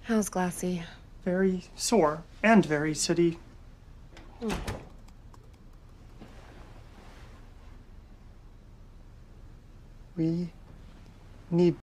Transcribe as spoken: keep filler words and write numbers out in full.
How's Glassy? Very sore and very city. Hmm. We need